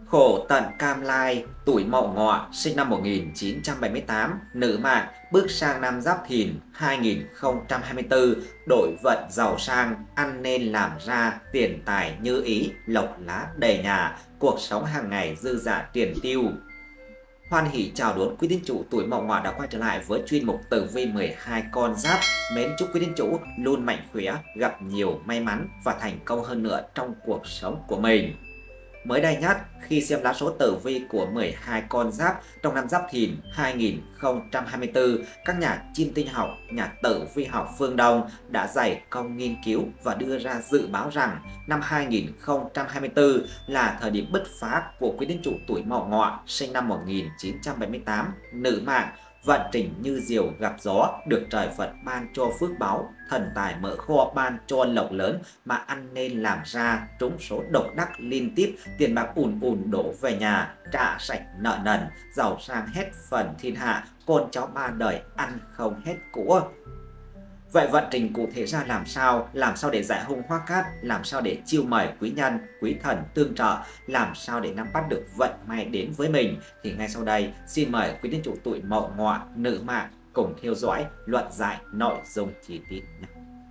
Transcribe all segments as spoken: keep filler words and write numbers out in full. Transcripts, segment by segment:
Khổ tận cam lai, tuổi Mậu Ngọ, sinh năm một nghìn chín trăm bảy mươi tám, nữ mạng, bước sang năm Giáp Thìn hai nghìn không trăm hai mươi tư, đổi vận giàu sang, ăn nên làm ra, tiền tài như ý, lộc lá đầy nhà, cuộc sống hàng ngày dư dả tiền tiêu. Hoan hỷ chào đón quý tín chủ tuổi Mậu Ngọ đã quay trở lại với chuyên mục tử vi mười hai con giáp. Mến chúc quý tín chủ luôn mạnh khỏe, gặp nhiều may mắn và thành công hơn nữa trong cuộc sống của mình. Mới đây nhất, khi xem lá số tử vi của mười hai con giáp trong năm Giáp Thìn hai nghìn không trăm hai mươi tư, các nhà chiêm tinh học, nhà tử vi học phương Đông đã dày công nghiên cứu và đưa ra dự báo rằng năm hai nghìn không trăm hai mươi tư là thời điểm bứt phá của quý tín chủ tuổi Mậu Ngọ, sinh năm một nghìn chín trăm bảy mươi tám, nữ mạng. Vận trình như diều gặp gió, được trời Phật ban cho phước báu, thần tài mở kho ban cho lộc lớn mà ăn nên làm ra, trúng số độc đắc liên tiếp, tiền bạc ùn ùn đổ về nhà, trả sạch nợ nần, giàu sang hết phần thiên hạ, con cháu ba đời ăn không hết của. Vậy vận trình cụ thể ra làm sao? Làm sao để giải hung hóa cát? Làm sao để chiêu mời quý nhân, quý thần tương trợ? Làm sao để nắm bắt được vận may đến với mình? Thì ngay sau đây, xin mời quý tín chủ tuổi Mậu Ngọ, nữ mạng cùng theo dõi luận giải nội dung chi tiết nhé.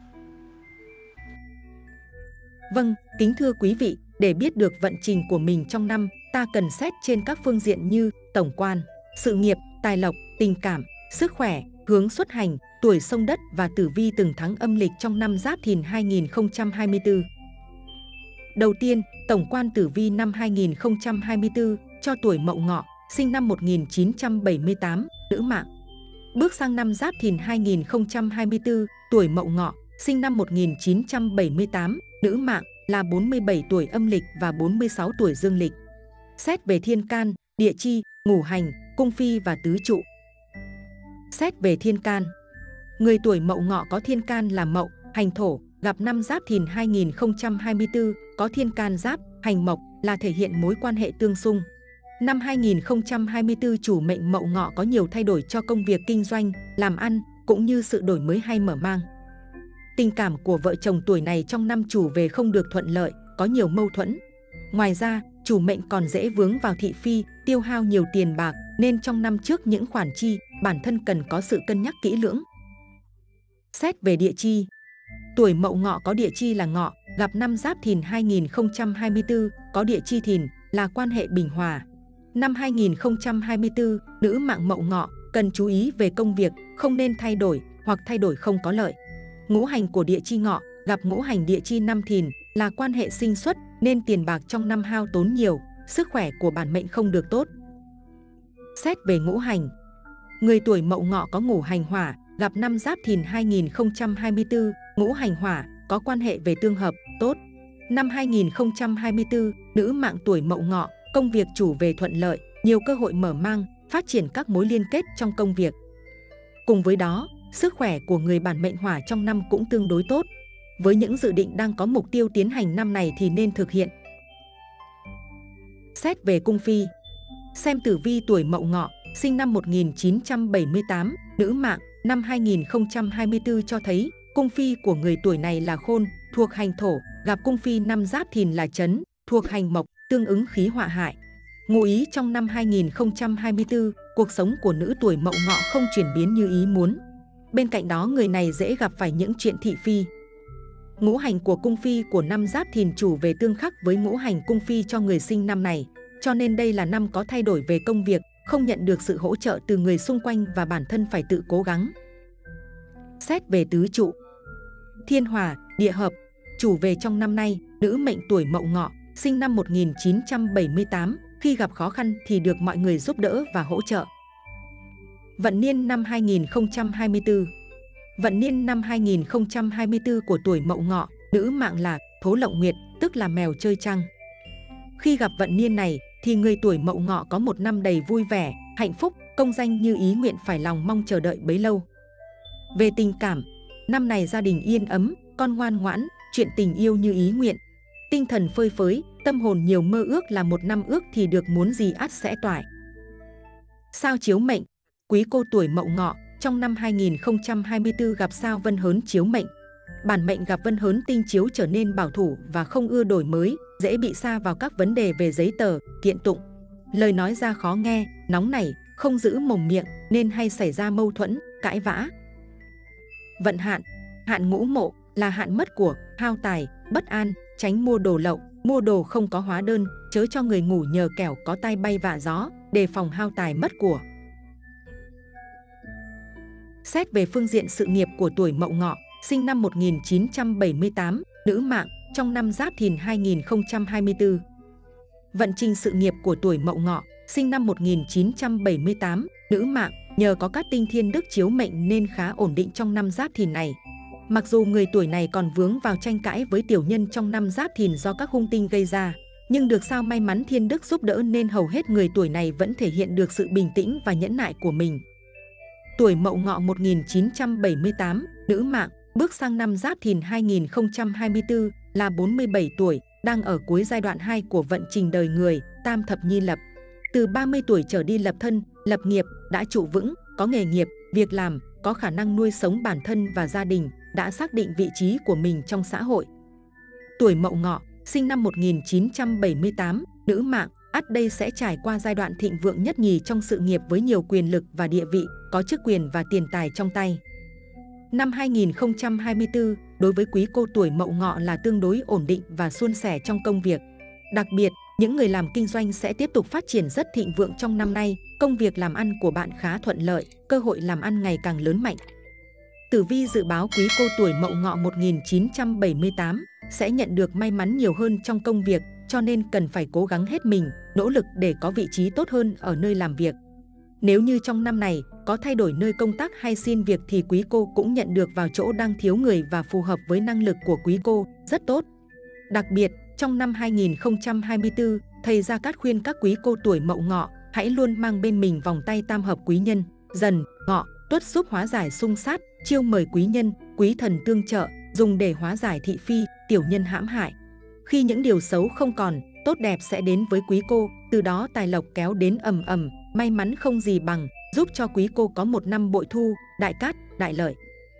Vâng, kính thưa quý vị, để biết được vận trình của mình trong năm, ta cần xét trên các phương diện như tổng quan, sự nghiệp, tài lộc, tình cảm, sức khỏe, hướng xuất hành, tuổi sông đất và tử vi từng tháng âm lịch trong năm Giáp Thìn hai nghìn không trăm hai mươi tư. Đầu tiên, tổng quan tử vi năm hai nghìn không trăm hai mươi tư cho tuổi Mậu Ngọ, sinh năm một nghìn chín trăm bảy mươi tám, nữ mạng. Bước sang năm Giáp Thìn hai nghìn không trăm hai mươi tư, tuổi Mậu Ngọ, sinh năm một nghìn chín trăm bảy mươi tám, nữ mạng là bốn mươi bảy tuổi âm lịch và bốn mươi sáu tuổi dương lịch. Xét về thiên can, địa chi, ngũ hành, cung phi và tứ trụ. Xét về thiên can, người tuổi Mậu Ngọ có thiên can là Mậu, hành thổ, gặp năm Giáp Thìn hai nghìn không trăm hai mươi tư có thiên can Giáp, hành mộc là thể hiện mối quan hệ tương xung. Năm hai nghìn không trăm hai mươi tư chủ mệnh Mậu Ngọ có nhiều thay đổi cho công việc kinh doanh, làm ăn cũng như sự đổi mới hay mở mang. Tình cảm của vợ chồng tuổi này trong năm chủ về không được thuận lợi, có nhiều mâu thuẫn. Ngoài ra, chủ mệnh còn dễ vướng vào thị phi, tiêu hao nhiều tiền bạc, nên trong năm trước những khoản chi, bản thân cần có sự cân nhắc kỹ lưỡng. Xét về địa chi, tuổi Mậu Ngọ có địa chi là Ngọ, gặp năm Giáp Thìn hai nghìn không trăm hai mươi tư có địa chi Thìn là quan hệ bình hòa. Năm hai nghìn không trăm hai mươi tư, nữ mạng Mậu Ngọ cần chú ý về công việc, không nên thay đổi hoặc thay đổi không có lợi. Ngũ hành của địa chi Ngọ gặp ngũ hành địa chi năm Thìn là quan hệ sinh xuất, nên tiền bạc trong năm hao tốn nhiều, sức khỏe của bản mệnh không được tốt. Xét về ngũ hành, người tuổi Mậu Ngọ có ngũ hành hỏa, gặp năm Giáp Thìn hai nghìn không trăm hai mươi tư, ngũ hành hỏa có quan hệ về tương hợp, tốt. Năm hai nghìn không trăm hai mươi tư, nữ mạng tuổi Mậu Ngọ, công việc chủ về thuận lợi, nhiều cơ hội mở mang, phát triển các mối liên kết trong công việc. Cùng với đó, sức khỏe của người bản mệnh hỏa trong năm cũng tương đối tốt. Với những dự định đang có mục tiêu tiến hành năm này thì nên thực hiện. Xét về cung phi, xem tử vi tuổi Mậu Ngọ, sinh năm một nghìn chín trăm bảy mươi tám, nữ mạng, năm hai nghìn không trăm hai mươi tư cho thấy cung phi của người tuổi này là Khôn, thuộc hành thổ, gặp cung phi năm Giáp Thìn là Chấn, thuộc hành mộc, tương ứng khí họa hại. Ngụ ý trong năm hai nghìn không trăm hai mươi tư, cuộc sống của nữ tuổi Mậu Ngọ không chuyển biến như ý muốn. Bên cạnh đó, người này dễ gặp phải những chuyện thị phi. Ngũ hành của cung phi của năm Giáp Thìn chủ về tương khắc với ngũ hành cung phi cho người sinh năm này, cho nên đây là năm có thay đổi về công việc, không nhận được sự hỗ trợ từ người xung quanh và bản thân phải tự cố gắng. Xét về tứ trụ, thiên hỏa, địa hợp, chủ về trong năm nay, nữ mệnh tuổi Mậu Ngọ, sinh năm một nghìn chín trăm bảy mươi tám, khi gặp khó khăn thì được mọi người giúp đỡ và hỗ trợ. Vận niên năm hai nghìn không trăm hai mươi tư. Vận niên năm hai nghìn không trăm hai mươi tư của tuổi Mậu Ngọ, nữ mạng là Thố Lộng Nguyệt, tức là mèo chơi trăng. Khi gặp vận niên này thì người tuổi Mậu Ngọ có một năm đầy vui vẻ, hạnh phúc, công danh như ý nguyện, phải lòng mong chờ đợi bấy lâu. Về tình cảm, năm này gia đình yên ấm, con ngoan ngoãn, chuyện tình yêu như ý nguyện. Tinh thần phơi phới, tâm hồn nhiều mơ ước, là một năm ước thì được muốn gì ắt sẽ toại. Sao chiếu mệnh, quý cô tuổi Mậu Ngọ, trong năm hai nghìn không trăm hai mươi tư gặp sao Vân Hớn chiếu mệnh. Bản mệnh gặp Vân Hớn tinh chiếu trở nên bảo thủ và không ưa đổi mới, dễ bị sa vào các vấn đề về giấy tờ, kiện tụng. Lời nói ra khó nghe, nóng nảy, không giữ mồm miệng nên hay xảy ra mâu thuẫn, cãi vã. Vận hạn. Hạn ngũ mộ là hạn mất của, hao tài, bất an, tránh mua đồ lậu, mua đồ không có hóa đơn, chớ cho người ngủ nhờ kẻo có tai bay vạ gió, đề phòng hao tài mất của. Xét về phương diện sự nghiệp của tuổi Mậu Ngọ, sinh năm một nghìn chín trăm bảy mươi tám, nữ mạng, trong năm Giáp Thìn hai nghìn không trăm hai mươi tư. Vận trình sự nghiệp của tuổi Mậu Ngọ, sinh năm một nghìn chín trăm bảy mươi tám, nữ mạng, nhờ có các tinh thiên đức chiếu mệnh nên khá ổn định trong năm Giáp Thìn này. Mặc dù người tuổi này còn vướng vào tranh cãi với tiểu nhân trong năm Giáp Thìn do các hung tinh gây ra, nhưng được sao may mắn thiên đức giúp đỡ nên hầu hết người tuổi này vẫn thể hiện được sự bình tĩnh và nhẫn nại của mình. Tuổi Mậu Ngọ một nghìn chín trăm bảy mươi tám, nữ mạng, bước sang năm Giáp Thìn hai nghìn không trăm hai mươi tư là bốn mươi bảy tuổi, đang ở cuối giai đoạn hai của vận trình đời người, tam thập nhi lập. Từ ba mươi tuổi trở đi lập thân, lập nghiệp, đã trụ vững, có nghề nghiệp, việc làm, có khả năng nuôi sống bản thân và gia đình, đã xác định vị trí của mình trong xã hội. Tuổi Mậu Ngọ, sinh năm một nghìn chín trăm bảy mươi tám, nữ mạng, ắt đây sẽ trải qua giai đoạn thịnh vượng nhất nhì trong sự nghiệp với nhiều quyền lực và địa vị, có chức quyền và tiền tài trong tay. Năm hai nghìn không trăm hai mươi tư, đối với quý cô tuổi Mậu Ngọ là tương đối ổn định và suôn sẻ trong công việc. Đặc biệt, những người làm kinh doanh sẽ tiếp tục phát triển rất thịnh vượng trong năm nay, công việc làm ăn của bạn khá thuận lợi, cơ hội làm ăn ngày càng lớn mạnh. Tử vi dự báo quý cô tuổi Mậu Ngọ một nghìn chín trăm bảy mươi tám sẽ nhận được may mắn nhiều hơn trong công việc, cho nên cần phải cố gắng hết mình, nỗ lực để có vị trí tốt hơn ở nơi làm việc. Nếu như trong năm này có thay đổi nơi công tác hay xin việc thì quý cô cũng nhận được vào chỗ đang thiếu người và phù hợp với năng lực của quý cô, rất tốt. Đặc biệt, trong năm hai nghìn không trăm hai mươi tư, thầy Gia Cát khuyên các quý cô tuổi Mậu Ngọ hãy luôn mang bên mình vòng tay tam hợp quý nhân, Dần, Ngọ, Tuất giúp hóa giải xung sát, chiêu mời quý nhân, quý thần tương trợ, dùng để hóa giải thị phi, tiểu nhân hãm hại. Khi những điều xấu không còn, tốt đẹp sẽ đến với quý cô, từ đó tài lộc kéo đến ầm ầm, may mắn không gì bằng, giúp cho quý cô có một năm bội thu, đại cát, đại lợi.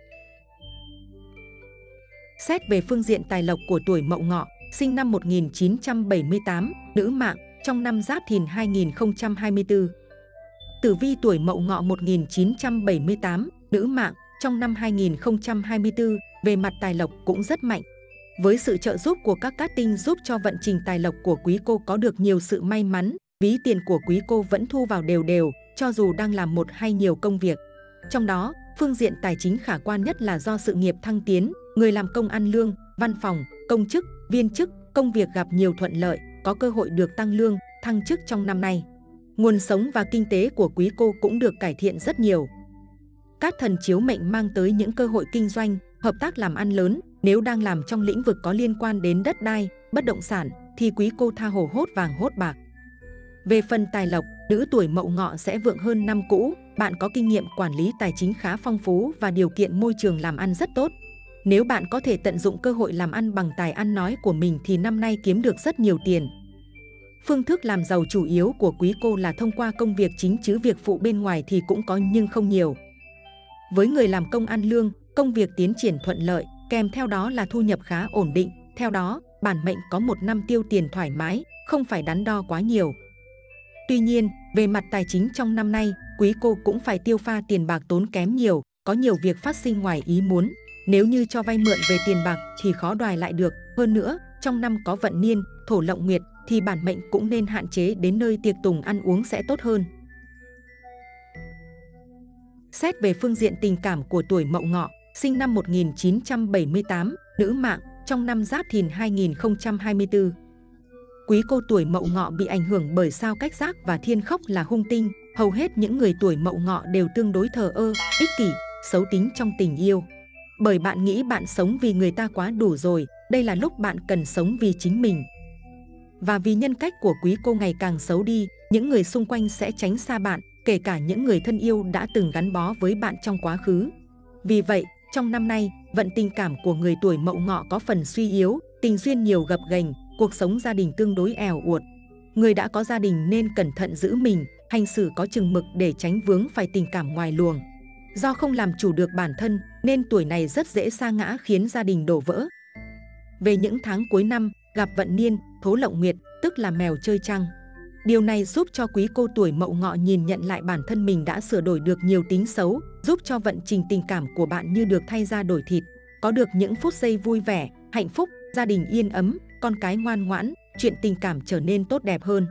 Xét về phương diện tài lộc của tuổi Mậu Ngọ, sinh năm một nghìn chín trăm bảy mươi tám, nữ mạng, trong năm Giáp Thìn hai nghìn không trăm hai mươi tư. Tử vi tuổi Mậu Ngọ một nghìn chín trăm bảy mươi tám, nữ mạng, trong năm hai nghìn không trăm hai mươi tư, về mặt tài lộc cũng rất mạnh. Với sự trợ giúp của các cát tinh giúp cho vận trình tài lộc của quý cô có được nhiều sự may mắn, ví tiền của quý cô vẫn thu vào đều đều, cho dù đang làm một hay nhiều công việc. Trong đó, phương diện tài chính khả quan nhất là do sự nghiệp thăng tiến, người làm công ăn lương, văn phòng, công chức, viên chức, công việc gặp nhiều thuận lợi, có cơ hội được tăng lương, thăng chức trong năm nay. Nguồn sống và kinh tế của quý cô cũng được cải thiện rất nhiều. Cát thần chiếu mệnh mang tới những cơ hội kinh doanh, hợp tác làm ăn lớn. Nếu đang làm trong lĩnh vực có liên quan đến đất đai, bất động sản, thì quý cô tha hồ hốt vàng hốt bạc. Về phần tài lộc, nữ tuổi Mậu Ngọ sẽ vượng hơn năm cũ, bạn có kinh nghiệm quản lý tài chính khá phong phú và điều kiện môi trường làm ăn rất tốt. Nếu bạn có thể tận dụng cơ hội làm ăn bằng tài ăn nói của mình thì năm nay kiếm được rất nhiều tiền. Phương thức làm giàu chủ yếu của quý cô là thông qua công việc chính chứ việc phụ bên ngoài thì cũng có nhưng không nhiều. Với người làm công ăn lương, công việc tiến triển thuận lợi, kèm theo đó là thu nhập khá ổn định. Theo đó, bản mệnh có một năm tiêu tiền thoải mái, không phải đắn đo quá nhiều. Tuy nhiên, về mặt tài chính trong năm nay, quý cô cũng phải tiêu pha tiền bạc tốn kém nhiều, có nhiều việc phát sinh ngoài ý muốn. Nếu như cho vay mượn về tiền bạc thì khó đòi lại được. Hơn nữa, trong năm có vận niên, thổ lộng nguyệt thì bản mệnh cũng nên hạn chế đến nơi tiệc tùng ăn uống sẽ tốt hơn. Xét về phương diện tình cảm của tuổi Mậu Ngọ, sinh năm một nghìn chín trăm bảy mươi tám, nữ mạng, trong năm Giáp Thìn hai nghìn không trăm hai mươi tư. Quý cô tuổi Mậu Ngọ bị ảnh hưởng bởi sao Cách Giác và Thiên Khốc là hung tinh. Hầu hết những người tuổi Mậu Ngọ đều tương đối thờ ơ, ích kỷ, xấu tính trong tình yêu. Bởi bạn nghĩ bạn sống vì người ta quá đủ rồi, đây là lúc bạn cần sống vì chính mình. Và vì nhân cách của quý cô ngày càng xấu đi, những người xung quanh sẽ tránh xa bạn, kể cả những người thân yêu đã từng gắn bó với bạn trong quá khứ. Vì vậy, trong năm nay, vận tình cảm của người tuổi Mậu Ngọ có phần suy yếu, tình duyên nhiều gập ghềnh, cuộc sống gia đình tương đối èo uột. Người đã có gia đình nên cẩn thận giữ mình, hành xử có chừng mực để tránh vướng phải tình cảm ngoài luồng. Do không làm chủ được bản thân nên tuổi này rất dễ sa ngã khiến gia đình đổ vỡ. Về những tháng cuối năm, gặp vận niên, thố lộng nguyệt, tức là mèo chơi trăng. Điều này giúp cho quý cô tuổi Mậu Ngọ nhìn nhận lại bản thân mình đã sửa đổi được nhiều tính xấu, giúp cho vận trình tình cảm của bạn như được thay da đổi thịt, có được những phút giây vui vẻ, hạnh phúc, gia đình yên ấm, con cái ngoan ngoãn, chuyện tình cảm trở nên tốt đẹp hơn.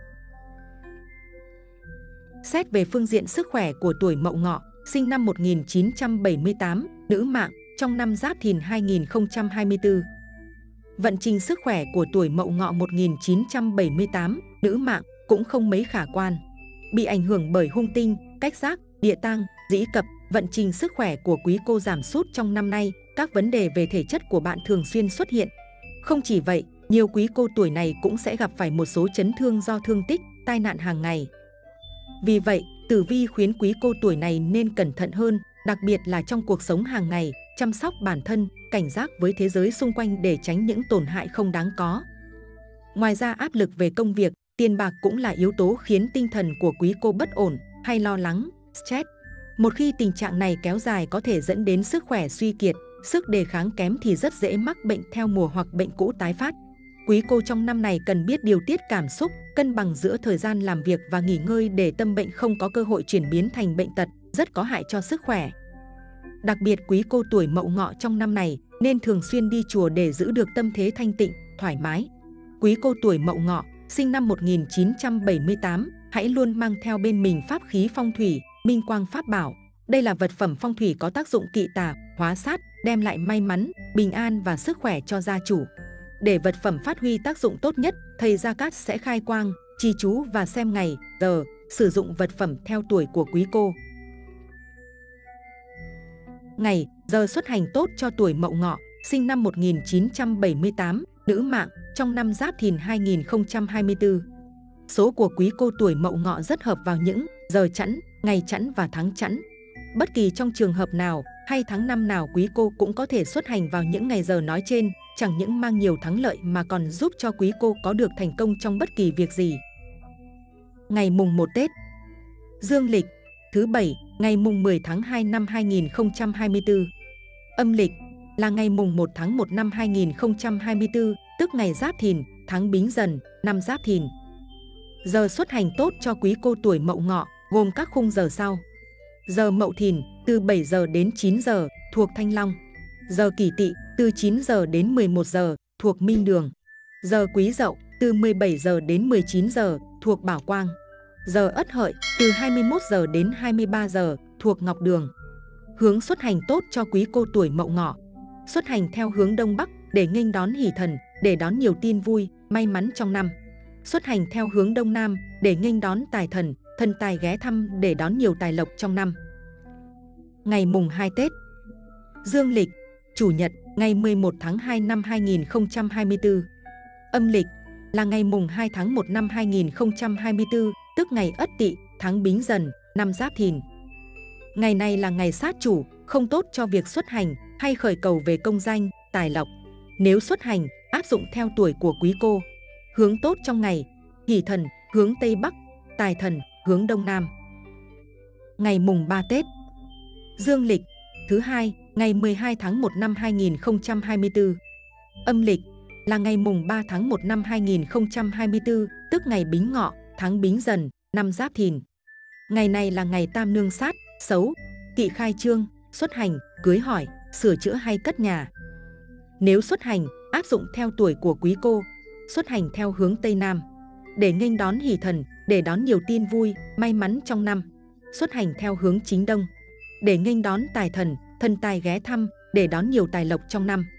Xét về phương diện sức khỏe của tuổi Mậu Ngọ, sinh năm một nghìn chín trăm bảy mươi tám, nữ mạng, trong năm Giáp Thìn hai nghìn không trăm hai mươi tư. Vận trình sức khỏe của tuổi Mậu Ngọ một nghìn chín trăm bảy mươi tám, nữ mạng, cũng không mấy khả quan. Bị ảnh hưởng bởi hung tinh, cách giác, địa tang, dĩ cập, vận trình sức khỏe của quý cô giảm sút trong năm nay, các vấn đề về thể chất của bạn thường xuyên xuất hiện. Không chỉ vậy, nhiều quý cô tuổi này cũng sẽ gặp phải một số chấn thương do thương tích, tai nạn hàng ngày. Vì vậy, tử vi khuyến quý cô tuổi này nên cẩn thận hơn, đặc biệt là trong cuộc sống hàng ngày, chăm sóc bản thân, cảnh giác với thế giới xung quanh để tránh những tổn hại không đáng có. Ngoài ra, áp lực về công việc, tiền bạc cũng là yếu tố khiến tinh thần của quý cô bất ổn hay lo lắng, stress. Một khi tình trạng này kéo dài có thể dẫn đến sức khỏe suy kiệt, sức đề kháng kém thì rất dễ mắc bệnh theo mùa hoặc bệnh cũ tái phát. Quý cô trong năm này cần biết điều tiết cảm xúc, cân bằng giữa thời gian làm việc và nghỉ ngơi để tâm bệnh không có cơ hội chuyển biến thành bệnh tật, rất có hại cho sức khỏe. Đặc biệt, quý cô tuổi Mậu Ngọ trong năm này nên thường xuyên đi chùa để giữ được tâm thế thanh tịnh, thoải mái. Quý cô tuổi Mậu Ngọ, sinh năm một nghìn chín trăm bảy mươi tám, hãy luôn mang theo bên mình pháp khí phong thủy, minh quang pháp bảo. Đây là vật phẩm phong thủy có tác dụng kỵ tà, hóa sát, đem lại may mắn, bình an và sức khỏe cho gia chủ. Để vật phẩm phát huy tác dụng tốt nhất, thầy Gia Cát sẽ khai quang, trì chú và xem ngày, giờ, sử dụng vật phẩm theo tuổi của quý cô. Ngày, giờ xuất hành tốt cho tuổi Mậu Ngọ, sinh năm một nghìn chín trăm bảy mươi tám, nữ mạng, trong năm Giáp Thìn hai nghìn không trăm hai mươi tư. Số của quý cô tuổi Mậu Ngọ rất hợp vào những giờ chẵn, ngày chẵn và tháng chẵn. Bất kỳ trong trường hợp nào hay tháng năm nào, quý cô cũng có thể xuất hành vào những ngày giờ nói trên, chẳng những mang nhiều thắng lợi mà còn giúp cho quý cô có được thành công trong bất kỳ việc gì. Ngày mùng một Tết Dương lịch thứ bảy, ngày mùng mười tháng hai năm hai nghìn không trăm hai mươi tư. Âm lịch là ngày mùng một tháng một năm hai nghìn không trăm hai mươi tư, tức ngày Giáp Thìn, tháng Bính Dần, năm Giáp Thìn. Giờ xuất hành tốt cho quý cô tuổi Mậu Ngọ gồm các khung giờ sau. Giờ Mậu Thìn từ bảy giờ đến chín giờ thuộc Thanh Long. Giờ Kỷ Tỵ từ chín giờ đến mười một giờ thuộc Minh Đường. Giờ Quý Dậu từ mười bảy giờ đến mười chín giờ thuộc Bảo Quang. Giờ Ất Hợi từ hai mươi mốt giờ đến hai mươi ba giờ thuộc Ngọc Đường. Hướng xuất hành tốt cho quý cô tuổi Mậu Ngọ: xuất hành theo hướng Đông Bắc để nghênh đón hỷ thần, để đón nhiều tin vui, may mắn trong năm. Xuất hành theo hướng Đông Nam để nghênh đón tài thần, thần tài ghé thăm để đón nhiều tài lộc trong năm. Ngày mùng hai Tết Dương lịch Chủ nhật, ngày mười một tháng hai năm hai nghìn không trăm hai mươi tư. Âm lịch là ngày mùng hai tháng một năm hai nghìn không trăm hai mươi tư, tức ngày Ất Tỵ, tháng Bính Dần, năm Giáp Thìn. Ngày này là ngày sát chủ, không tốt cho việc xuất hành hay khởi cầu về công danh, tài lộc. Nếu xuất hành, áp dụng theo tuổi của quý cô. Hướng tốt trong ngày: hỷ thần hướng Tây Bắc, tài thần hướng Đông Nam. Ngày mùng ba Tết Dương lịch thứ hai, ngày mười hai tháng một năm hai nghìn không trăm hai mươi tư. Âm lịch là ngày mùng ba tháng một năm hai nghìn không trăm hai mươi tư, tức ngày Bính Ngọ, tháng Bính Dần, năm Giáp Thìn. Ngày này là ngày tam nương sát, xấu, kỵ khai trương, xuất hành, cưới hỏi, sửa chữa hay cất nhà. Nếu xuất hành, áp dụng theo tuổi của quý cô. Xuất hành theo hướng Tây Nam để nghênh đón hỷ thần, để đón nhiều tin vui, may mắn trong năm. Xuất hành theo hướng chính Đông để nghênh đón tài thần, thần tài ghé thăm, để đón nhiều tài lộc trong năm.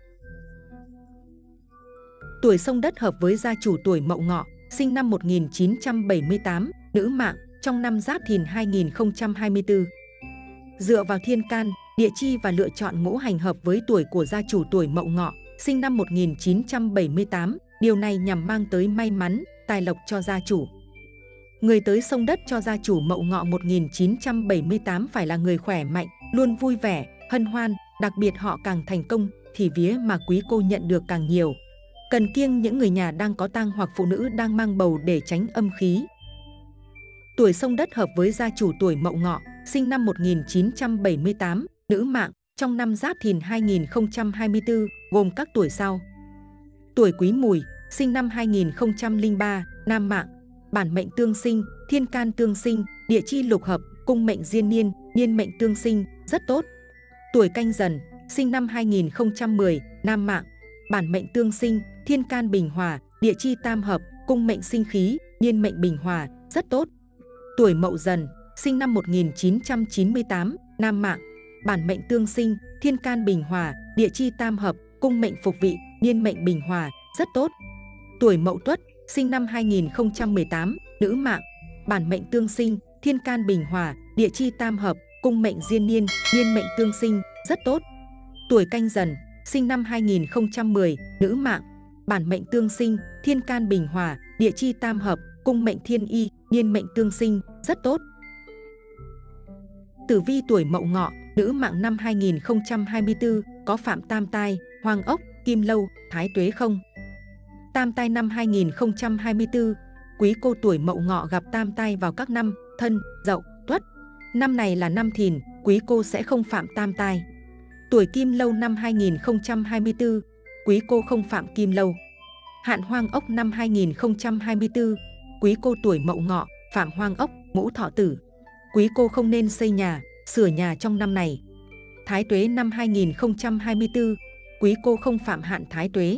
Tuổi Xông Đất hợp với gia chủ tuổi Mậu Ngọ, sinh năm một nghìn chín trăm bảy mươi tám, nữ mạng, trong năm Giáp Thìn hai nghìn không trăm hai mươi tư. Dựa vào thiên can, địa chi và lựa chọn ngũ hành hợp với tuổi của gia chủ tuổi Mậu Ngọ, sinh năm một nghìn chín trăm bảy mươi tám, điều này nhằm mang tới may mắn, tài lộc cho gia chủ. Người tới xông đất cho gia chủ Mậu Ngọ một nghìn chín trăm bảy mươi tám phải là người khỏe mạnh, luôn vui vẻ, hân hoan, đặc biệt họ càng thành công thì vía mà quý cô nhận được càng nhiều. Cần kiêng những người nhà đang có tang hoặc phụ nữ đang mang bầu để tránh âm khí. Tuổi Xông Đất hợp với gia chủ tuổi Mậu Ngọ, sinh năm một nghìn chín trăm bảy mươi tám, nữ mạng, trong năm Giáp Thìn hai nghìn không trăm hai mươi tư, gồm các tuổi sau. Tuổi Quý Mùi, sinh năm hai nghìn không trăm lẻ ba, nam mạng. Bản mệnh tương sinh, thiên can tương sinh, địa chi lục hợp, cung mệnh diên niên, niên mệnh tương sinh, rất tốt. Tuổi Canh Dần, sinh năm hai nghìn không trăm mười, nam mạng. Bản mệnh tương sinh, thiên can bình hòa, địa chi tam hợp, cung mệnh sinh khí, niên mệnh bình hòa, rất tốt. Tuổi Mậu Dần, sinh năm một nghìn chín trăm chín mươi tám, nam mạng. Bản mệnh tương sinh, thiên can bình hòa, địa chi tam hợp, cung mệnh phục vị, niên mệnh bình hòa, rất tốt. Tuổi Mậu Tuất, sinh năm hai nghìn không trăm mười tám, nữ mạng. Bản mệnh tương sinh, thiên can bình hòa, địa chi tam hợp, cung mệnh diên niên, niên mệnh tương sinh, rất tốt. Tuổi Canh Dần, sinh năm hai nghìn không trăm mười, nữ mạng. Bản mệnh tương sinh, thiên can bình hòa, địa chi tam hợp, cung mệnh thiên y, niên mệnh tương sinh, rất tốt. Tử vi tuổi Mậu Ngọ, nữ mạng năm hai nghìn không trăm hai mươi tư, có phạm tam tai, hoàng ốc, kim lâu, thái tuế không? Tam tai năm hai nghìn không trăm hai mươi tư, quý cô tuổi Mậu Ngọ gặp tam tai vào các năm Thân, Dậu, Tuất. Năm này là năm Thìn, quý cô sẽ không phạm tam tai. Tuổi Kim Lâu năm hai nghìn không trăm hai mươi tư, quý cô không phạm kim lâu. Hạn hoang ốc năm hai nghìn không trăm hai mươi tư, quý cô tuổi Mậu Ngọ phạm hoang ốc, ngũ thọ tử. Quý cô không nên xây nhà, sửa nhà trong năm này. Thái tuế năm hai nghìn không trăm hai mươi tư, quý cô không phạm hạn thái tuế.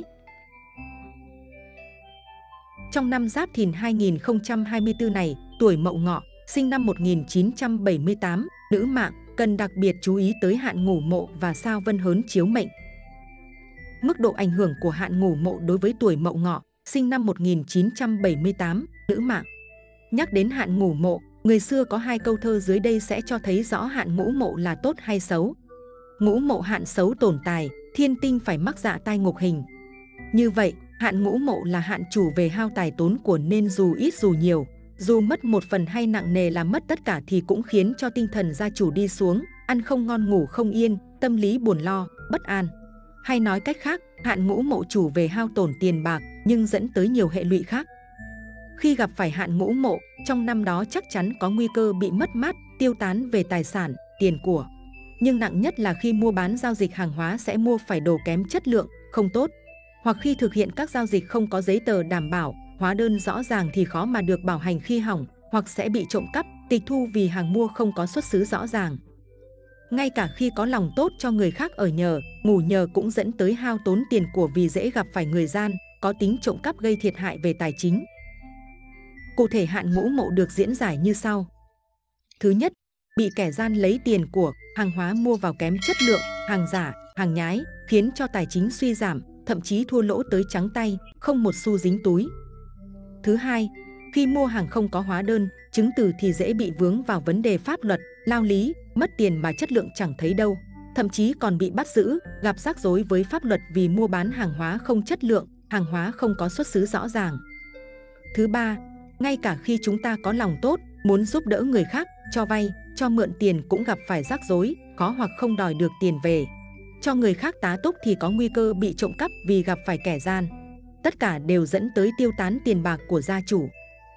Trong năm Giáp Thìn hai nghìn không trăm hai mươi tư này, tuổi Mậu Ngọ, sinh năm một nghìn chín trăm bảy mươi tám, nữ mạng, cần đặc biệt chú ý tới hạn ngủ mộ và sao vân hớn chiếu mệnh. Mức độ ảnh hưởng của hạn ngủ mộ đối với tuổi Mậu Ngọ, sinh năm một nghìn chín trăm bảy mươi tám, nữ mạng. Nhắc đến hạn ngủ mộ, người xưa có hai câu thơ dưới đây sẽ cho thấy rõ hạn ngũ mộ là tốt hay xấu. Ngũ mộ hạn xấu tổn tài, thiên tinh phải mắc dạ tai ngục hình. Như vậy, hạn ngũ mộ là hạn chủ về hao tài tốn của, nên dù ít dù nhiều, dù mất một phần hay nặng nề là mất tất cả thì cũng khiến cho tinh thần gia chủ đi xuống, ăn không ngon ngủ không yên, tâm lý buồn lo, bất an. Hay nói cách khác, hạn ngũ mộ chủ về hao tổn tiền bạc nhưng dẫn tới nhiều hệ lụy khác. Khi gặp phải hạn ngũ mộ, trong năm đó chắc chắn có nguy cơ bị mất mát, tiêu tán về tài sản, tiền của. Nhưng nặng nhất là khi mua bán giao dịch hàng hóa sẽ mua phải đồ kém chất lượng, không tốt. Hoặc khi thực hiện các giao dịch không có giấy tờ đảm bảo, hóa đơn rõ ràng thì khó mà được bảo hành khi hỏng, hoặc sẽ bị trộm cắp, tịch thu vì hàng mua không có xuất xứ rõ ràng. Ngay cả khi có lòng tốt cho người khác ở nhờ, ngủ nhờ cũng dẫn tới hao tốn tiền của vì dễ gặp phải người gian, có tính trộm cắp gây thiệt hại về tài chính. Cụ thể hạn ngũ mộ được diễn giải như sau. Thứ nhất, bị kẻ gian lấy tiền của, hàng hóa mua vào kém chất lượng, hàng giả, hàng nhái, khiến cho tài chính suy giảm, thậm chí thua lỗ tới trắng tay, không một xu dính túi. Thứ hai, khi mua hàng không có hóa đơn, chứng từ thì dễ bị vướng vào vấn đề pháp luật, lao lý, mất tiền mà chất lượng chẳng thấy đâu. Thậm chí còn bị bắt giữ, gặp rắc rối với pháp luật vì mua bán hàng hóa không chất lượng, hàng hóa không có xuất xứ rõ ràng. Thứ ba, ngay cả khi chúng ta có lòng tốt, muốn giúp đỡ người khác, cho vay, cho mượn tiền cũng gặp phải rắc rối, khó hoặc không đòi được tiền về. Cho người khác tá túc thì có nguy cơ bị trộm cắp vì gặp phải kẻ gian. Tất cả đều dẫn tới tiêu tán tiền bạc của gia chủ.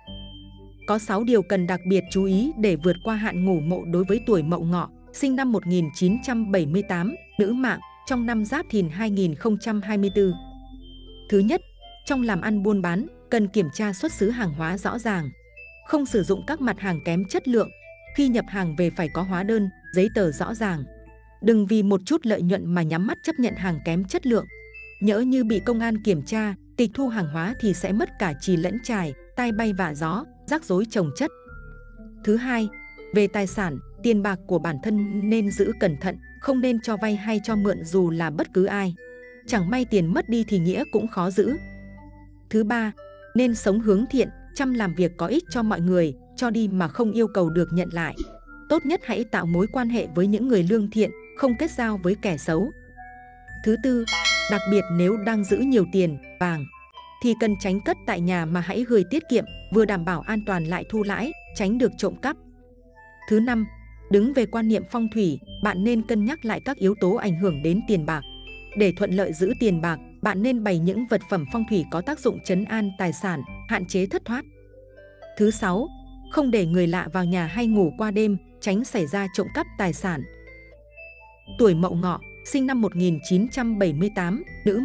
Có sáu điều cần đặc biệt chú ý để vượt qua hạn ngủ mộ đối với tuổi Mậu Ngọ, sinh năm một nghìn chín trăm bảy mươi tám, nữ mạng, trong năm Giáp Thìn hai nghìn không trăm hai mươi tư. Thứ nhất, trong làm ăn buôn bán, cần kiểm tra xuất xứ hàng hóa rõ ràng. Không sử dụng các mặt hàng kém chất lượng. Khi nhập hàng về phải có hóa đơn, giấy tờ rõ ràng. Đừng vì một chút lợi nhuận mà nhắm mắt chấp nhận hàng kém chất lượng. Nhỡ như bị công an kiểm tra, tịch thu hàng hóa thì sẽ mất cả chì lẫn chài, tai bay vạ gió, rắc rối chồng chất. Thứ hai, về tài sản, tiền bạc của bản thân nên giữ cẩn thận, không nên cho vay hay cho mượn dù là bất cứ ai. Chẳng may tiền mất đi thì nghĩa cũng khó giữ. Thứ ba, nên sống hướng thiện, chăm làm việc có ích cho mọi người, cho đi mà không yêu cầu được nhận lại. Tốt nhất hãy tạo mối quan hệ với những người lương thiện, không kết giao với kẻ xấu. Thứ tư, đặc biệt nếu đang giữ nhiều tiền, vàng, thì cần tránh cất tại nhà mà hãy gửi tiết kiệm, vừa đảm bảo an toàn lại thu lãi, tránh được trộm cắp. Thứ năm, đứng về quan niệm phong thủy, bạn nên cân nhắc lại các yếu tố ảnh hưởng đến tiền bạc. Để thuận lợi giữ tiền bạc, bạn nên bày những vật phẩm phong thủy có tác dụng trấn an tài sản, hạn chế thất thoát. Thứ sáu, không để người lạ vào nhà hay ngủ qua đêm, tránh xảy ra trộm cắp tài sản. Tuổi Mậu Ngọ, sinh năm một nghìn chín trăm bảy mươi tám, nữ mạng,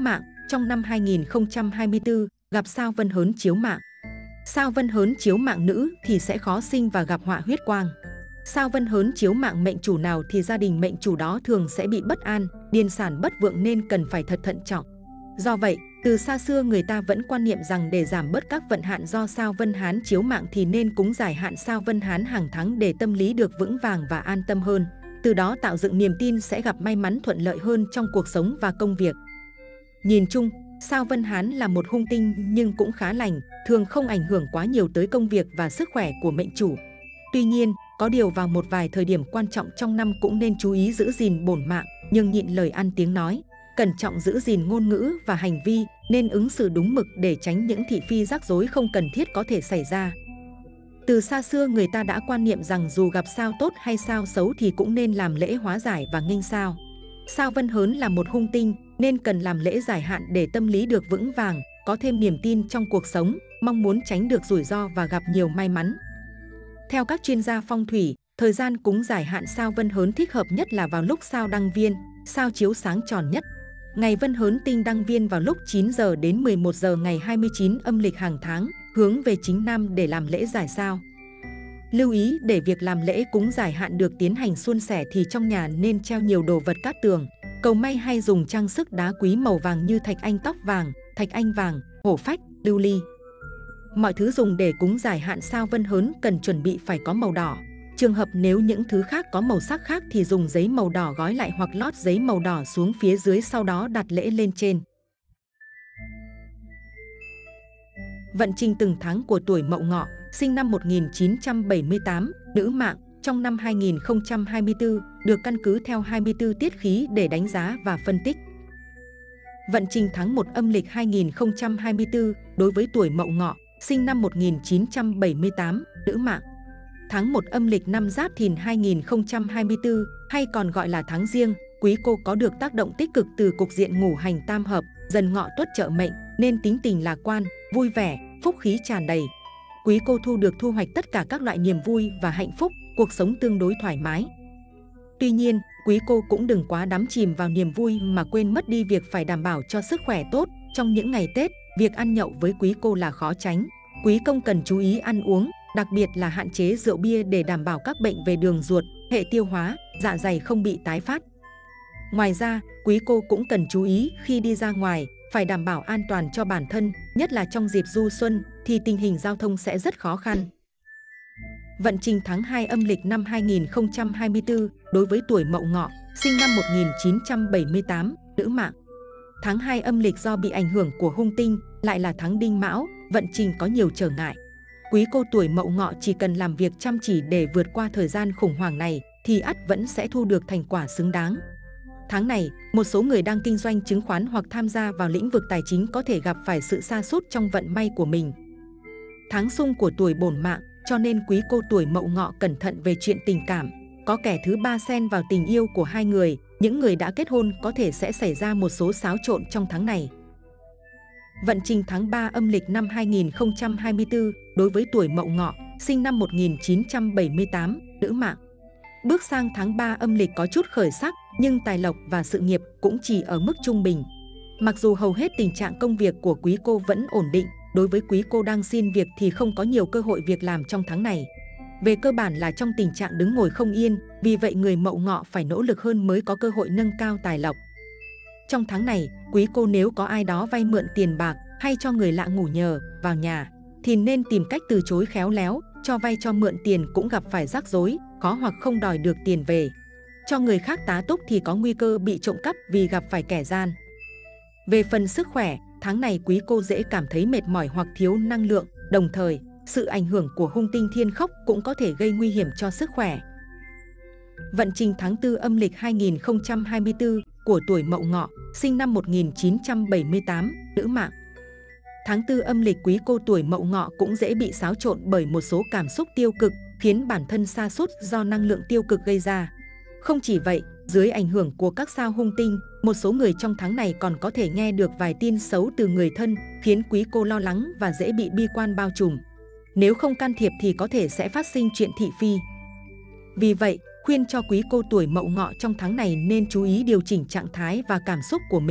trong năm hai nghìn không trăm hai mươi tư gặp sao Vân Hớn chiếu mạng. Sao Vân Hớn chiếu mạng nữ thì sẽ khó sinh và gặp họa huyết quang. Sao Vân Hớn chiếu mạng mệnh chủ nào thì gia đình mệnh chủ đó thường sẽ bị bất an, điền sản bất vượng nên cần phải thật thận trọng. Do vậy, từ xa xưa người ta vẫn quan niệm rằng để giảm bớt các vận hạn do sao Vân Hán chiếu mạng thì nên cúng giải hạn sao Vân Hán hàng tháng để tâm lý được vững vàng và an tâm hơn. Từ đó tạo dựng niềm tin sẽ gặp may mắn thuận lợi hơn trong cuộc sống và công việc. Nhìn chung, sao Vân Hán là một hung tinh nhưng cũng khá lành, thường không ảnh hưởng quá nhiều tới công việc và sức khỏe của mệnh chủ. Tuy nhiên, có điều vào một vài thời điểm quan trọng trong năm cũng nên chú ý giữ gìn bổn mạng, nhưng nhịn lời ăn tiếng nói, cẩn trọng giữ gìn ngôn ngữ và hành vi, nên ứng xử đúng mực để tránh những thị phi rắc rối không cần thiết có thể xảy ra. Từ xa xưa người ta đã quan niệm rằng dù gặp sao tốt hay sao xấu thì cũng nên làm lễ hóa giải và nghênh sao. Sao Vân Hớn là một hung tinh nên cần làm lễ giải hạn để tâm lý được vững vàng, có thêm niềm tin trong cuộc sống, mong muốn tránh được rủi ro và gặp nhiều may mắn. Theo các chuyên gia phong thủy, thời gian cúng giải hạn sao Vân Hớn thích hợp nhất là vào lúc sao đăng viên, sao chiếu sáng tròn nhất. Ngày Vân Hớn tinh đăng viên vào lúc chín giờ đến mười một giờ ngày hai mươi chín âm lịch hàng tháng, hướng về chính nam để làm lễ giải sao. Lưu ý để việc làm lễ cúng giải hạn được tiến hành suôn sẻ thì trong nhà nên treo nhiều đồ vật cát tường, cầu may hay dùng trang sức đá quý màu vàng như thạch anh tóc vàng, thạch anh vàng, hổ phách, lưu ly. Mọi thứ dùng để cúng giải hạn sao Vân Hớn cần chuẩn bị phải có màu đỏ. Trường hợp nếu những thứ khác có màu sắc khác thì dùng giấy màu đỏ gói lại hoặc lót giấy màu đỏ xuống phía dưới sau đó đặt lễ lên trên. Vận trình từng tháng của tuổi Mậu Ngọ, sinh năm một nghìn chín trăm bảy mươi tám, nữ mạng, trong năm hai nghìn không trăm hai mươi tư, được căn cứ theo hai mươi tư tiết khí để đánh giá và phân tích. Vận trình tháng một âm lịch hai nghìn không trăm hai mươi tư, đối với tuổi Mậu Ngọ, sinh năm một nghìn chín trăm bảy mươi tám, nữ mạng. Tháng một âm lịch năm Giáp Thìn hai nghìn không trăm hai mươi tư, hay còn gọi là tháng Giêng, quý cô có được tác động tích cực từ cục diện ngũ hành tam hợp, Dần Ngọ tuất trợ mệnh, nên tính tình lạc quan, vui vẻ, phúc khí tràn đầy. Quý cô thu được thu hoạch tất cả các loại niềm vui và hạnh phúc, cuộc sống tương đối thoải mái. Tuy nhiên, quý cô cũng đừng quá đắm chìm vào niềm vui mà quên mất đi việc phải đảm bảo cho sức khỏe tốt. Trong những ngày Tết, việc ăn nhậu với quý cô là khó tránh. Quý công cần chú ý ăn uống, đặc biệt là hạn chế rượu bia để đảm bảo các bệnh về đường ruột, hệ tiêu hóa, dạ dày không bị tái phát. Ngoài ra, quý cô cũng cần chú ý khi đi ra ngoài, phải đảm bảo an toàn cho bản thân, nhất là trong dịp du xuân thì tình hình giao thông sẽ rất khó khăn. Vận trình tháng hai âm lịch năm hai nghìn không trăm hai mươi tư, đối với tuổi Mậu Ngọ, sinh năm một nghìn chín trăm bảy mươi tám, nữ mạng. Tháng hai âm lịch do bị ảnh hưởng của hung tinh, lại là tháng Đinh Mão, vận trình có nhiều trở ngại. Quý cô tuổi Mậu Ngọ chỉ cần làm việc chăm chỉ để vượt qua thời gian khủng hoảng này thì ắt vẫn sẽ thu được thành quả xứng đáng. Tháng này, một số người đang kinh doanh chứng khoán hoặc tham gia vào lĩnh vực tài chính có thể gặp phải sự sa sút trong vận may của mình. Tháng xung của tuổi bổn mạng, cho nên quý cô tuổi Mậu Ngọ cẩn thận về chuyện tình cảm. Có kẻ thứ ba xen vào tình yêu của hai người, những người đã kết hôn có thể sẽ xảy ra một số xáo trộn trong tháng này. Vận trình tháng ba âm lịch năm hai nghìn không trăm hai mươi tư, đối với tuổi Mậu Ngọ, sinh năm một nghìn chín trăm bảy mươi tám, nữ mạng. Bước sang tháng ba âm lịch có chút khởi sắc, nhưng tài lộc và sự nghiệp cũng chỉ ở mức trung bình. Mặc dù hầu hết tình trạng công việc của quý cô vẫn ổn định, đối với quý cô đang xin việc thì không có nhiều cơ hội việc làm trong tháng này. Về cơ bản là trong tình trạng đứng ngồi không yên, vì vậy người Mậu Ngọ phải nỗ lực hơn mới có cơ hội nâng cao tài lộc. Trong tháng này, quý cô nếu có ai đó vay mượn tiền bạc hay cho người lạ ngủ nhờ vào nhà, thì nên tìm cách từ chối khéo léo, cho vay cho mượn tiền cũng gặp phải rắc rối, khó hoặc không đòi được tiền về. Cho người khác tá túc thì có nguy cơ bị trộm cắp vì gặp phải kẻ gian. Về phần sức khỏe, tháng này quý cô dễ cảm thấy mệt mỏi hoặc thiếu năng lượng, đồng thời, sự ảnh hưởng của hung tinh thiên khốc cũng có thể gây nguy hiểm cho sức khỏe. Vận trình tháng tư âm lịch hai nghìn không trăm hai mươi tư của tuổi Mậu Ngọ, sinh năm một nghìn chín trăm bảy mươi tám, nữ mạng. Tháng tư âm lịch quý cô tuổi Mậu Ngọ cũng dễ bị xáo trộn bởi một số cảm xúc tiêu cực, khiến bản thân sa sút do năng lượng tiêu cực gây ra. Không chỉ vậy, dưới ảnh hưởng của các sao hung tinh, một số người trong tháng này còn có thể nghe được vài tin xấu từ người thân, khiến quý cô lo lắng và dễ bị bi quan bao trùm. Nếu không can thiệp thì có thể sẽ phát sinh chuyện thị phi. Vì vậy, khuyên cho quý cô tuổi Mậu Ngọ trong tháng này nên chú ý điều chỉnh trạng thái và cảm xúc của mình,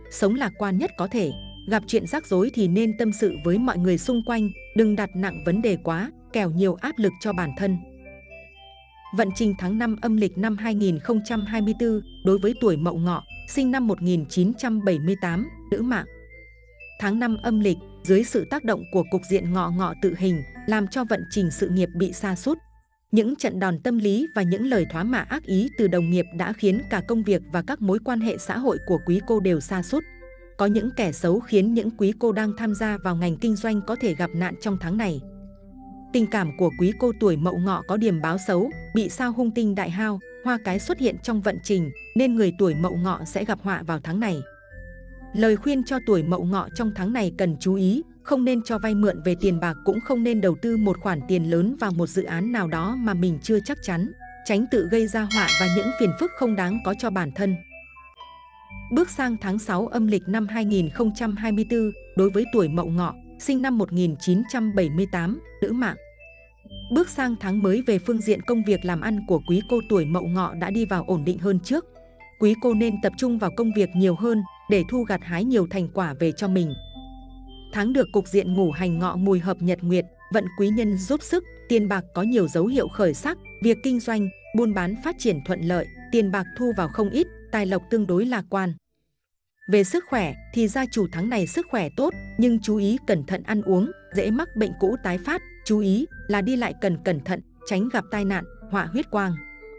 sống lạc quan nhất có thể. Gặp chuyện rắc rối thì nên tâm sự với mọi người xung quanh, đừng đặt nặng vấn đề quá, kẻo nhiều áp lực cho bản thân. Vận trình tháng năm âm lịch năm hai nghìn không trăm hai mươi tư đối với tuổi Mậu Ngọ, sinh năm một nghìn chín trăm bảy mươi tám, nữ mạng. Tháng năm âm lịch, dưới sự tác động của cục diện ngọ ngọ tự hình, làm cho vận trình sự nghiệp bị sa sút. Những trận đòn tâm lý và những lời thoá mạ ác ý từ đồng nghiệp đã khiến cả công việc và các mối quan hệ xã hội của quý cô đều sa sút. Có những kẻ xấu khiến những quý cô đang tham gia vào ngành kinh doanh có thể gặp nạn trong tháng này. Tình cảm của quý cô tuổi Mậu Ngọ có điểm báo xấu, bị sao hung tinh đại hao, hoa cái xuất hiện trong vận trình, nên người tuổi Mậu Ngọ sẽ gặp họa vào tháng này. Lời khuyên cho tuổi Mậu Ngọ trong tháng này cần chú ý, không nên cho vay mượn về tiền bạc, cũng không nên đầu tư một khoản tiền lớn vào một dự án nào đó mà mình chưa chắc chắn, tránh tự gây ra họa và những phiền phức không đáng có cho bản thân. Bước sang tháng sáu âm lịch năm hai nghìn không trăm hai mươi tư, đối với tuổi Mậu Ngọ, sinh năm một nghìn chín trăm bảy mươi tám, nữ mạng. Bước sang tháng mới về phương diện công việc làm ăn của quý cô tuổi Mậu Ngọ đã đi vào ổn định hơn trước. Quý cô nên tập trung vào công việc nhiều hơn để thu gặt hái nhiều thành quả về cho mình. Tháng được cục diện ngũ hành ngọ mùi hợp nhật nguyệt, vận quý nhân giúp sức, tiền bạc có nhiều dấu hiệu khởi sắc, việc kinh doanh, buôn bán phát triển thuận lợi, tiền bạc thu vào không ít, tài lộc tương đối lạc quan. Về sức khỏe thì gia chủ tháng này sức khỏe tốt, nhưng chú ý cẩn thận ăn uống, dễ mắc bệnh cũ tái phát, chú ý là đi lại cần cẩn thận, tránh gặp tai nạn, họa huyết quang.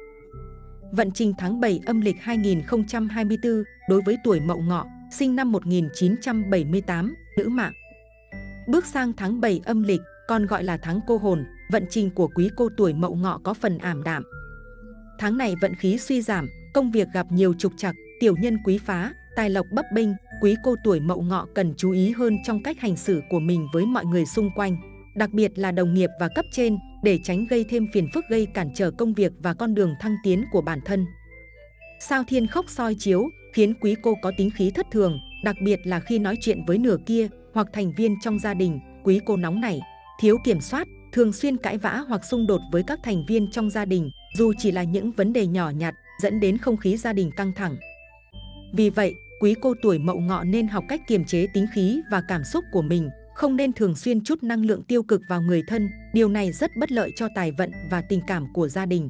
Vận trình tháng bảy âm lịch hai nghìn không trăm hai mươi tư đối với tuổi Mậu Ngọ, sinh năm một nghìn chín trăm bảy mươi tám, nữ mạng. Bước sang tháng bảy âm lịch, còn gọi là tháng cô hồn, vận trình của quý cô tuổi Mậu Ngọ có phần ảm đạm. Tháng này vận khí suy giảm, công việc gặp nhiều trục trặc, tiểu nhân quý phá, tài lộc bấp bênh, quý cô tuổi Mậu Ngọ cần chú ý hơn trong cách hành xử của mình với mọi người xung quanh, đặc biệt là đồng nghiệp và cấp trên, để tránh gây thêm phiền phức gây cản trở công việc và con đường thăng tiến của bản thân. Sao thiên khốc soi chiếu khiến quý cô có tính khí thất thường, đặc biệt là khi nói chuyện với nửa kia hoặc thành viên trong gia đình. Quý cô nóng nảy, thiếu kiểm soát, thường xuyên cãi vã hoặc xung đột với các thành viên trong gia đình, dù chỉ là những vấn đề nhỏ nhặt, dẫn đến không khí gia đình căng thẳng. Vì vậy, quý cô tuổi Mậu Ngọ nên học cách kiềm chế tính khí và cảm xúc của mình, không nên thường xuyên trút năng lượng tiêu cực vào người thân, điều này rất bất lợi cho tài vận và tình cảm của gia đình.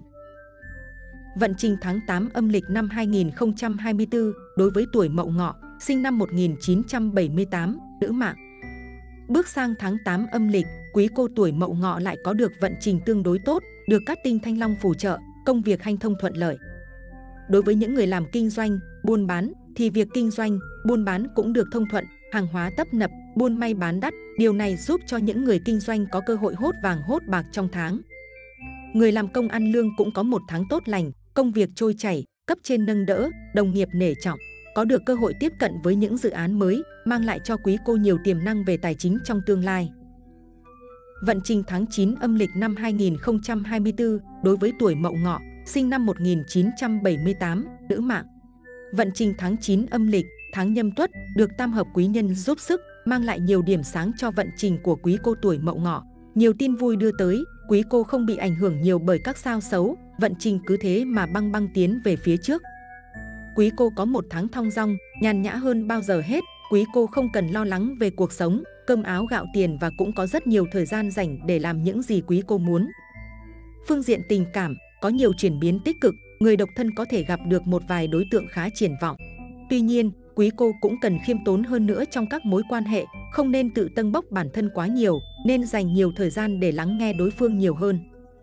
Vận trình tháng tám âm lịch năm hai nghìn không trăm hai mươi tư đối với tuổi Mậu Ngọ, sinh năm một nghìn chín trăm bảy mươi tám, nữ mạng. Bước sang tháng tám âm lịch, quý cô tuổi Mậu Ngọ lại có được vận trình tương đối tốt, được các tinh thanh long phù trợ, công việc hanh thông thuận lợi. Đối với những người làm kinh doanh, buôn bán thì việc kinh doanh, buôn bán cũng được thông thuận, hàng hóa tấp nập, buôn may bán đắt, điều này giúp cho những người kinh doanh có cơ hội hốt vàng hốt bạc trong tháng. Người làm công ăn lương cũng có một tháng tốt lành, công việc trôi chảy, cấp trên nâng đỡ, đồng nghiệp nể trọng, có được cơ hội tiếp cận với những dự án mới, mang lại cho quý cô nhiều tiềm năng về tài chính trong tương lai. Vận trình tháng chín âm lịch năm hai nghìn không trăm hai mươi tư đối với tuổi Mậu Ngọ, sinh năm một nghìn chín trăm bảy mươi tám, nữ mạng. Vận trình tháng chín âm lịch, tháng Nhâm Tuất, được tam hợp quý nhân giúp sức, mang lại nhiều điểm sáng cho vận trình của quý cô tuổi Mậu Ngọ. Nhiều tin vui đưa tới, quý cô không bị ảnh hưởng nhiều bởi các sao xấu, vận trình cứ thế mà băng băng tiến về phía trước. Quý cô có một tháng thong dong, nhàn nhã hơn bao giờ hết, quý cô không cần lo lắng về cuộc sống, cơm áo gạo tiền và cũng có rất nhiều thời gian rảnh để làm những gì quý cô muốn. Phương diện tình cảm, có nhiều chuyển biến tích cực, người độc thân có thể gặp được một vài đối tượng khá triển vọng. Tuy nhiên, quý cô cũng cần khiêm tốn hơn nữa trong các mối quan hệ, không nên tự tâng bốc bản thân quá nhiều, nên dành nhiều thời gian để lắng nghe đối phương nhiều hơn.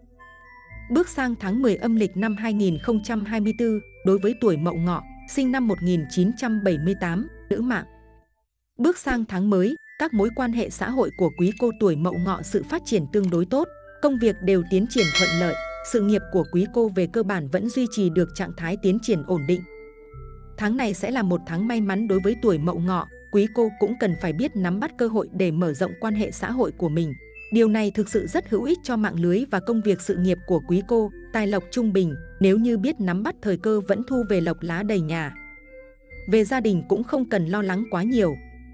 Bước sang tháng mười âm lịch năm hai nghìn không trăm hai mươi tư, đối với tuổi Mậu Ngọ, sinh năm một nghìn chín trăm bảy mươi tám, nữ mạng. Bước sang tháng mới, các mối quan hệ xã hội của quý cô tuổi Mậu Ngọ sự phát triển tương đối tốt, công việc đều tiến triển thuận lợi, sự nghiệp của quý cô về cơ bản vẫn duy trì được trạng thái tiến triển ổn định. Tháng này sẽ là một tháng may mắn đối với tuổi Mậu Ngọ, quý cô cũng cần phải biết nắm bắt cơ hội để mở rộng quan hệ xã hội của mình. Điều này thực sự rất hữu ích cho mạng lưới và công việc sự nghiệp của quý cô, tài lộc trung bình, nếu như biết nắm bắt thời cơ vẫn thu về lộc lá đầy nhà. Về gia đình cũng không cần lo lắng quá nhiều.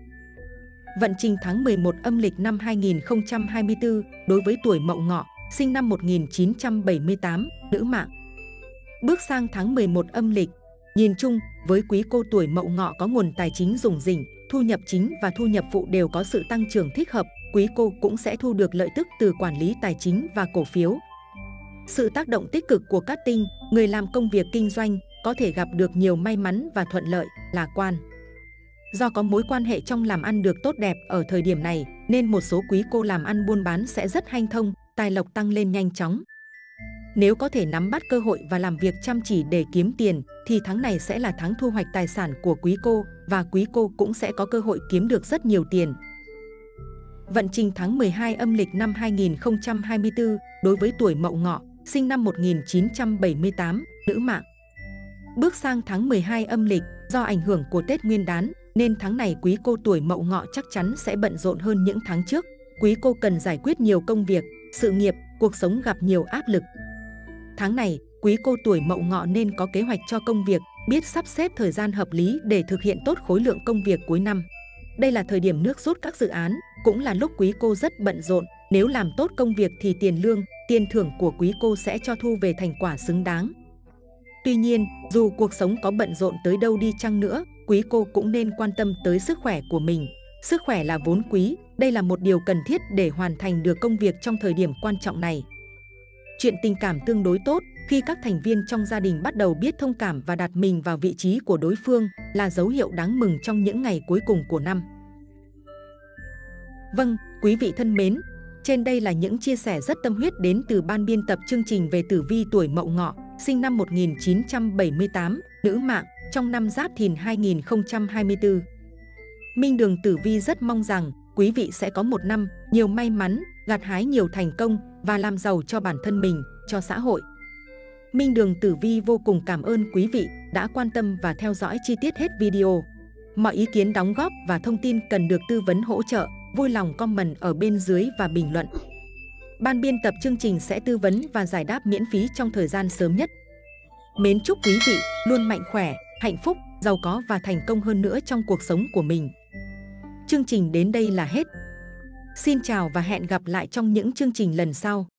Vận trình tháng mười một âm lịch năm hai nghìn không trăm hai mươi tư đối với tuổi Mậu Ngọ, sinh năm một nghìn chín trăm bảy mươi tám, nữ mạng. Bước sang tháng mười một âm lịch, Nhìn chung, với quý cô tuổi Mậu Ngọ có nguồn tài chính rủng rỉnh, thu nhập chính và thu nhập phụ đều có sự tăng trưởng thích hợp, quý cô cũng sẽ thu được lợi tức từ quản lý tài chính và cổ phiếu. Sự tác động tích cực của các tinh, người làm công việc kinh doanh có thể gặp được nhiều may mắn và thuận lợi, lạc quan. Do có mối quan hệ trong làm ăn được tốt đẹp ở thời điểm này, nên một số quý cô làm ăn buôn bán sẽ rất hanh thông, tài lộc tăng lên nhanh chóng. Nếu có thể nắm bắt cơ hội và làm việc chăm chỉ để kiếm tiền, thì tháng này sẽ là tháng thu hoạch tài sản của quý cô và quý cô cũng sẽ có cơ hội kiếm được rất nhiều tiền. Vận trình tháng mười hai âm lịch năm hai nghìn không trăm hai mươi tư đối với tuổi Mậu Ngọ, sinh năm một nghìn chín trăm bảy mươi tám, nữ mạng. Bước sang tháng mười hai âm lịch, do ảnh hưởng của Tết Nguyên đán, nên tháng này quý cô tuổi Mậu Ngọ chắc chắn sẽ bận rộn hơn những tháng trước. Quý cô cần giải quyết nhiều công việc, sự nghiệp, cuộc sống gặp nhiều áp lực. Tháng này, quý cô tuổi Mậu Ngọ nên có kế hoạch cho công việc, biết sắp xếp thời gian hợp lý để thực hiện tốt khối lượng công việc cuối năm. Đây là thời điểm nước rút các dự án, cũng là lúc quý cô rất bận rộn. Nếu làm tốt công việc thì tiền lương, tiền thưởng của quý cô sẽ cho thu về thành quả xứng đáng. Tuy nhiên, dù cuộc sống có bận rộn tới đâu đi chăng nữa, quý cô cũng nên quan tâm tới sức khỏe của mình. Sức khỏe là vốn quý, đây là một điều cần thiết để hoàn thành được công việc trong thời điểm quan trọng này. Chuyện tình cảm tương đối tốt, khi các thành viên trong gia đình bắt đầu biết thông cảm và đặt mình vào vị trí của đối phương là dấu hiệu đáng mừng trong những ngày cuối cùng của năm. Vâng, quý vị thân mến, trên đây là những chia sẻ rất tâm huyết đến từ ban biên tập chương trình về tử vi tuổi Mậu Ngọ, sinh năm một nghìn chín trăm bảy mươi tám, nữ mạng, trong năm Giáp Thìn hai nghìn không trăm hai mươi tư. Minh Đường Tử Vi rất mong rằng quý vị sẽ có một năm nhiều may mắn, gặt hái nhiều thành công và làm giàu cho bản thân mình, cho xã hội. Minh Đường Tử Vi vô cùng cảm ơn quý vị đã quan tâm và theo dõi chi tiết hết video. Mọi ý kiến đóng góp và thông tin cần được tư vấn hỗ trợ, vui lòng comment ở bên dưới và bình luận. Ban biên tập chương trình sẽ tư vấn và giải đáp miễn phí trong thời gian sớm nhất. Mến chúc quý vị luôn mạnh khỏe, hạnh phúc, giàu có và thành công hơn nữa trong cuộc sống của mình. Chương trình đến đây là hết. Xin chào và hẹn gặp lại trong những chương trình lần sau.